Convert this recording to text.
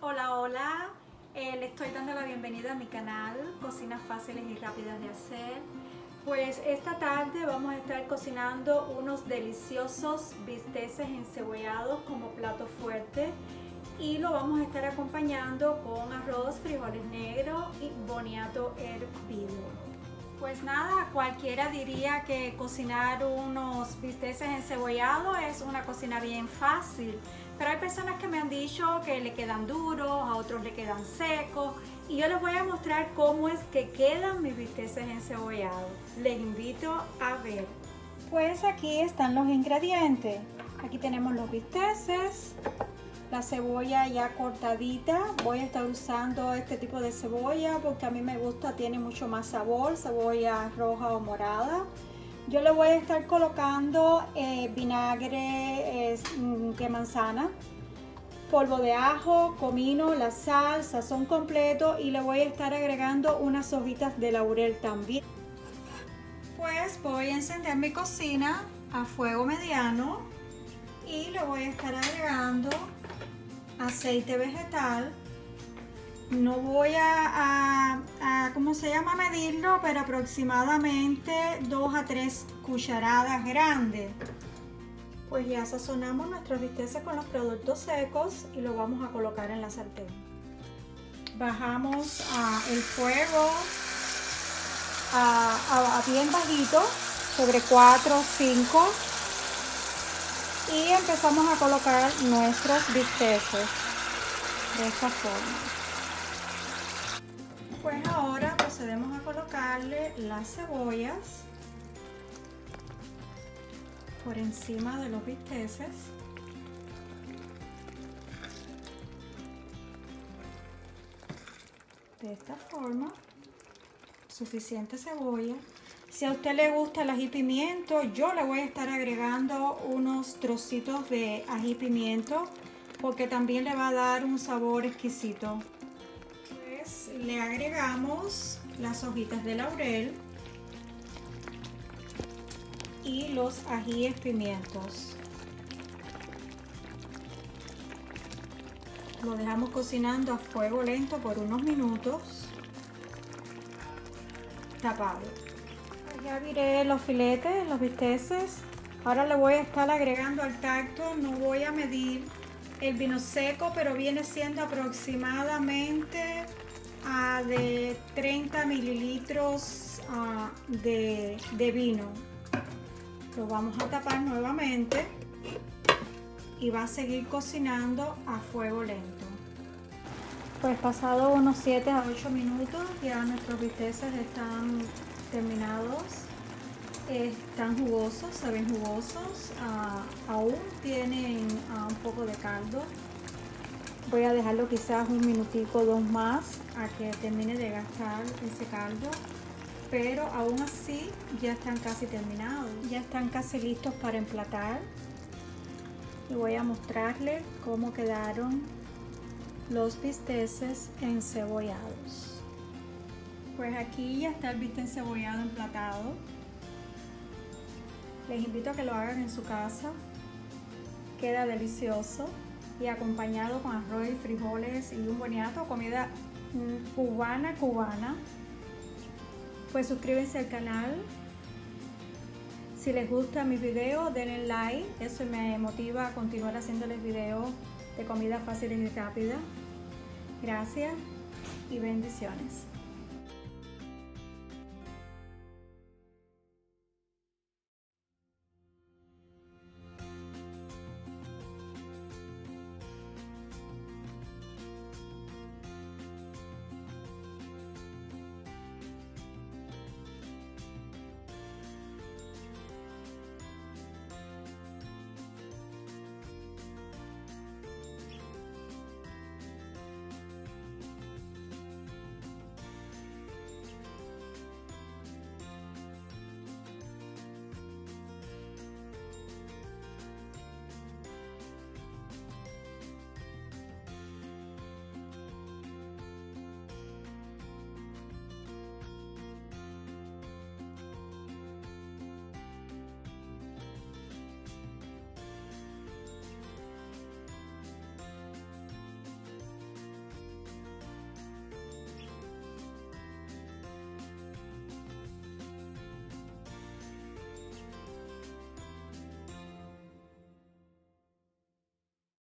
Hola, hola, le estoy dando la bienvenida a mi canal Cocinas Fáciles y Rápidas de Hacer. Pues esta tarde vamos a estar cocinando unos deliciosos bisteces encebollados como plato fuerte y lo vamos a estar acompañando con arroz, frijoles negros y boniato hervido. Pues nada, cualquiera diría que cocinar unos bisteces encebollados es una cocina bien fácil, pero hay personas que me han dicho que le quedan duros, a otros le quedan secos, y yo les voy a mostrar cómo es que quedan mis bisteces encebollados. Les invito a ver. Pues aquí están los ingredientes. Aquí tenemos los bisteces, la cebolla ya cortadita. Voy a estar usando este tipo de cebolla porque a mí me gusta, tiene mucho más sabor, cebolla roja o morada. Yo le voy a estar colocando vinagre de manzana, polvo de ajo, comino, la sal, sazón completo, y le voy a estar agregando unas hojitas de laurel también. Pues voy a encender mi cocina a fuego mediano y le voy a estar agregando aceite vegetal. No voy a medirlo, pero aproximadamente 2 a 3 cucharadas grandes. Pues ya sazonamos nuestros bisteces con los productos secos y lo vamos a colocar en la sartén. Bajamos el fuego a bien bajito, sobre 4 o 5, y empezamos a colocar nuestros bisteces de esta forma. Pues ahora procedemos a colocarle las cebollas por encima de los bisteces. De esta forma, suficiente cebolla. Si a usted le gusta el ají pimiento, yo le voy a estar agregando unos trocitos de ají pimiento porque también le va a dar un sabor exquisito. Pues le agregamos las hojitas de laurel y los ajíes pimientos. Lo dejamos cocinando a fuego lento por unos minutos, tapado. Ya viré los filetes, los bisteces. Ahora le voy a estar agregando al tacto. No voy a medir el vino seco, pero viene siendo aproximadamente de 30 mililitros de vino. Lo vamos a tapar nuevamente y va a seguir cocinando a fuego lento. Pues pasado unos 7 a 8 minutos ya nuestros bisteces están terminados. Están jugosos, se ven jugosos, aún tienen un poco de caldo. Voy a dejarlo quizás un minutico o 2 más a que termine de gastar ese caldo, pero aún así ya están casi terminados, ya están casi listos para emplatar. Y voy a mostrarles cómo quedaron los bisteces encebollados. Pues aquí ya está el bistec encebollado emplatado. Les invito a que lo hagan en su casa. Queda delicioso y acompañado con arroz y frijoles y un boniato, comida cubana. Pues suscríbanse al canal. Si les gusta mi video, denle like. Eso me motiva a continuar haciéndoles videos de comida fáciles y rápidas. Gracias y bendiciones.